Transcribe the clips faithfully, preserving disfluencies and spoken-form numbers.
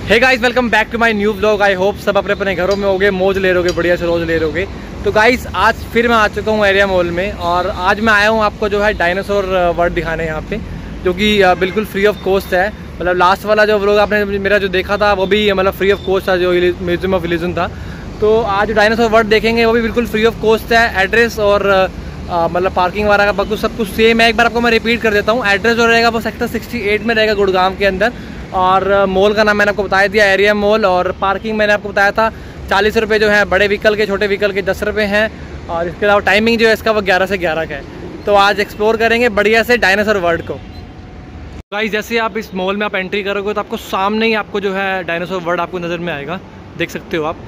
Hey guys, welcome back to my new vlog. I hope सब अपने अपने घरों में होगे, मौज ले रहोगे, बढ़िया से रोज ले रहोगे। तो गाइस आज फिर मैं आ चुका हूँ एरिया मॉल में और आज मैं आया हूँ आपको जो है डायनासोर वर्ल्ड दिखाने यहाँ पे, जो कि बिल्कुल फ्री ऑफ कॉस्ट है। मतलब लास्ट वाला जो व्लॉग आपने मेरा जो देखा था वो भी मतलब फ्री ऑफ कॉस्ट था, जो म्यूजियम ऑफ इल्यूजन था। तो आज डायनासोर वर्ल्ड देखेंगे, वो भी बिल्कुल फ्री ऑफ कॉस्ट है। एड्रेस और मतलब पार्किंग वगैरह का कुछ सब कुछ सेम है। एक बार आपको मैं रिपीट कर देता हूँ। एड्रेस जो रहेगा वो सेक्टर सिक्सटी एट में रहेगा, गुड़गांव के अंदर। और मॉल का नाम मैंने आपको बता दिया, एरिया मॉल। और पार्किंग मैंने आपको बताया था चालीस रुपये जो है बड़े व्हीकल के, छोटे व्हीकल के दस रुपये हैं। और इसके अलावा टाइमिंग जो है इसका वो ग्यारह से ग्यारह का है। तो आज एक्सप्लोर करेंगे बढ़िया से डायनासोर वर्ल्ड को। गाइस जैसे आप इस मॉल में आप एंट्री करोगे तो आपको सामने ही आपको जो है डायनासोर वर्ल्ड आपको नज़र में आएगा, देख सकते हो आप।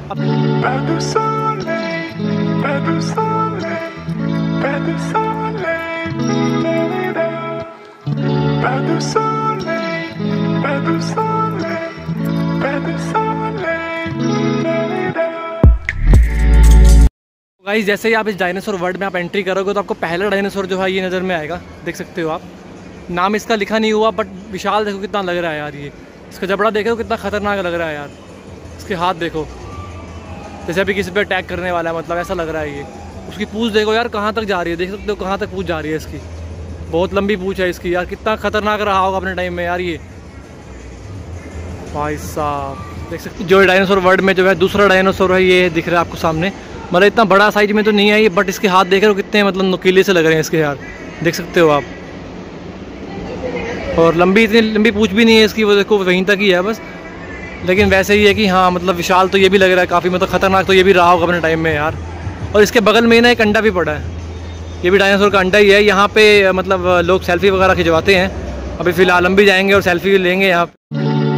गाइस जैसे ही आप इस डायनासोर वर्ल्ड में आप एंट्री करोगे तो आपको पहला डायनासोर जो है ये नज़र में आएगा, देख सकते हो आप। नाम इसका लिखा नहीं हुआ बट विशाल देखो कितना लग रहा है यार। ये इसका जबड़ा देखो कितना खतरनाक लग रहा है यार। इसके हाथ देखो जैसे अभी किसी पे अटैक करने वाला है, मतलब ऐसा लग रहा है ये। उसकी पूंछ देखो यार कहाँ तक जा रही है, देख सकते हो कहाँ तक पूंछ जा रही है इसकी। बहुत लंबी पूंछ है इसकी यार। कितना खतरनाक रहा होगा अपने टाइम में यार ये। भाई साहब देख सकते जो डायनासोर वर्ल्ड में जो है दूसरा डायनासोर है ये दिख रहा है आपको सामने। मतलब इतना बड़ा साइज में तो नहीं है ये, बट इसके हाथ देख रहे हो कितने मतलब नुकीले से लग रहे हैं इसके यार, देख सकते हो आप। और लंबी इतनी लंबी पूंछ भी नहीं है इसकी, वो देखो वहीं तक ही है बस। लेकिन वैसे ही है कि हाँ मतलब विशाल तो ये भी लग रहा है काफ़ी, मतलब खतरनाक तो ये भी रहा होगा अपने टाइम में यार। और इसके बगल में ना एक अंडा भी पड़ा है, ये भी डायनासोर का अंडा ही है। यहाँ पे मतलब लोग सेल्फी वगैरह खिंचवाते हैं। अभी फ़िलहाल हम भी जाएंगे और सेल्फी लेंगे यहाँ पे।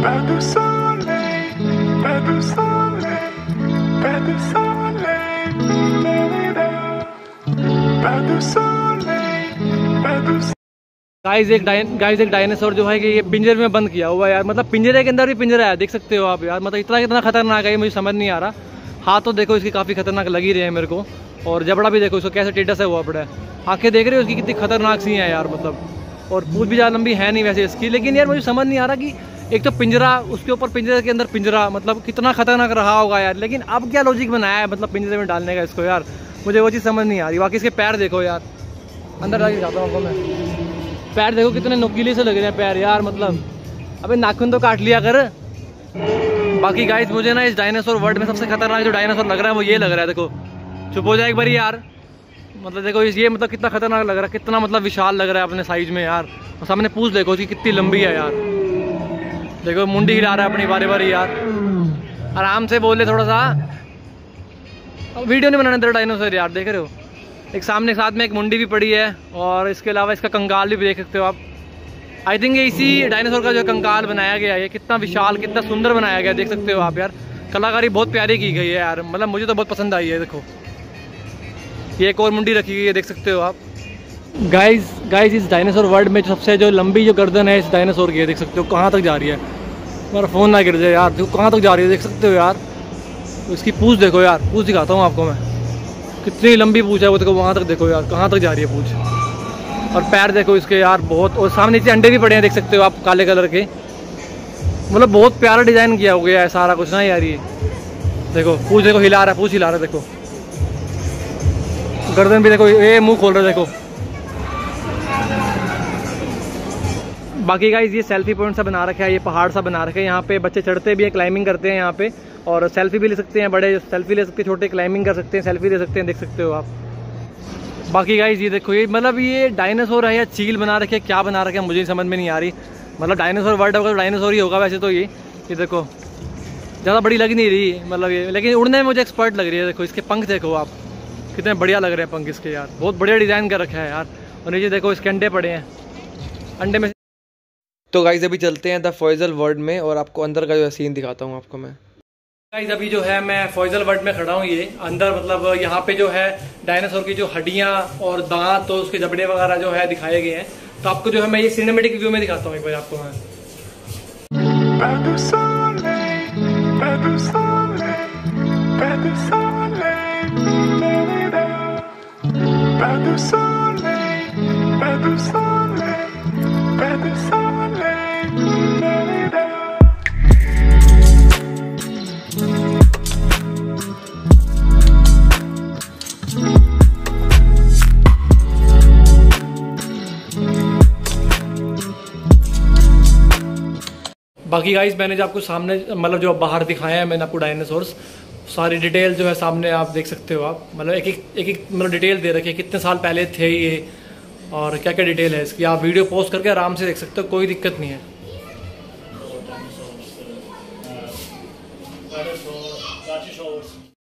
गाइस एक गाइस एक डायनासोर जो है कि ये पिंजरे में बंद किया हुआ है यार। मतलब पिंजरे के अंदर भी पिंजरा है, देख सकते हो आप यार। मतलब इतना कितना खतरनाक है ये मुझे समझ नहीं आ रहा। हाथ तो देखो इसकी काफ़ी खतरनाक लग ही रहे हैं मेरे को। और जबड़ा भी देखो इसको कैसे टेढ़ा सा हुआ पड़ा है। आंखें देख रहे हो इसकी कितनी खतरनाक सी हैं यार मतलब। और पूंछ भी ज़्यादा लंबी है नहीं वैसे इसकी, लेकिन यार मुझे समझ नहीं आ रहा कि एक तो पिंजरा, उसके ऊपर पिंजरे के अंदर पिंजरा, मतलब कितना खतरनाक रहा होगा यार। लेकिन अब क्या लॉजिक बनाया है मतलब पिंजरे में डालने का इसको यार, मुझे वो चीज़ समझ नहीं आ रही। बाकी इसके पैर देखो यार, अंदर जाके जाता हूँ आपको मैं। पैर देखो कितने नुकीले से लग रहे हैं पैर यार। मतलब अबे नाखून तो काट लिया कर। बाकी गाइस मुझे ना इस डायनासोर वर्ल्ड में सबसे खतरनाक जो डायनासोर लग रहा है वो ये लग रहा है। देखो चुप हो जाए एक बार यार। मतलब देखो ये मतलब कितना खतरनाक लग रहा है, कितना मतलब विशाल लग रहा है अपने साइज में यार। और सामने पूंछ देखो उसकी कितनी लंबी है यार। देखो मुंडी हिला रहा है अपनी बारी बारी यार। आराम से बोले थोड़ा सा, वीडियो नहीं बनाने दे डायनासोर यार, देख रहे हो। एक सामने साथ में एक मुंडी भी पड़ी है और इसके अलावा इसका कंकाल भी देख सकते हो आप। आई थिंक ये इसी डायनासोर का जो कंकाल बनाया गया है। कितना विशाल कितना सुंदर बनाया गया, देख सकते हो आप यार। कलाकारी बहुत प्यारी की गई है यार, मतलब मुझे तो बहुत पसंद आई है। देखो ये एक और मुंडी रखी गई है, देख सकते हो आप। गाइस गाइस इस डायनासोर वर्ल्ड में सबसे जो लंबी जो गर्दन है इस डायनासोर की है, देख सकते हो कहाँ तक जा रही है। मेरा फ़ोन ना गिर जाए यार, देखो कहाँ तक जा रही है, देख सकते हो यार। इसकी पूंछ देखो यार, पूंछ दिखाता हूँ आपको मैं, कितनी लंबी पूंछ है वो। देखो वहाँ तक देखो यार कहाँ तक जा रही है पूंछ। और पैर देखो इसके यार बहुत। और सामने से अंडे भी पड़े हैं, देख सकते हो आप, काले कलर के। मतलब बहुत प्यारा डिज़ाइन किया हो गया है सारा कुछ ना यार। ये देखो पूंछ देखो हिला रहा है, पूंछ हिला रहा है देखो। गर्दन भी देखो, ये मुंह खोल रहा है देखो। बाकी गाइस ये सेल्फी पॉइंट सा बना रखा है, ये पहाड़ सा बना रखा है। यहाँ पे बच्चे चढ़ते भी हैं, क्लाइंबिंग करते हैं यहाँ पे। और सेल्फी भी ले सकते हैं, बड़े सेल्फी ले सकते हैं, छोटे क्लाइंबिंग कर सकते हैं, सेल्फी ले सकते हैं, देख सकते हो आप। बाकी गाइस ये देखो, ये मतलब ये डायनासोर है या चील बना रखे है, क्या बना रखे है मुझे समझ में नहीं आ रही। मतलब डायनासोर वर्ल्ड होगा तो डायनासोर ही होगा वैसे तो। ये ये देखो ज़्यादा बड़ी लग नहीं रही मतलब ये, लेकिन उड़ने में मुझे एक्सपर्ट लग रही है। देखो इसके पंख देखो आप, कितने बढ़िया लग रहे हैं पंख इसके यार। बहुत बढ़िया डिज़ाइन कर रखा है यार। और नीचे देखो इसके अंडे पड़े हैं, अंडे में। तो गाइस अभी चलते हैं द फॉयजल वर्ल्ड में और आपको अंदर का जो सीन दिखाता हूँ आपको मैं। गाइस अभी जो है मैं फॉयजल वर्ल्ड में खड़ा हूँ। ये अंदर मतलब यहाँ पे जो है डायनासोर की जो हड्डियाँ और दांत तो उसके जबड़े वगैरह जो है दिखाए गए हैं। तो आपको जो है मैं ये सिनेमेटिक व्यू में दिखाता हूँ एक बार आपको मैं। बाकी गाइस मैंने जो आपको सामने मतलब जो बाहर दिखाया है मैंने आपको डायनासोर्स, सारी डिटेल जो है सामने आप देख सकते हो आप, मतलब एक एक एक एक मतलब डिटेल दे रखी है कितने साल पहले थे ये और क्या क्या डिटेल है इसकी। आप वीडियो पॉज करके आराम से देख सकते हो, कोई दिक्कत नहीं है।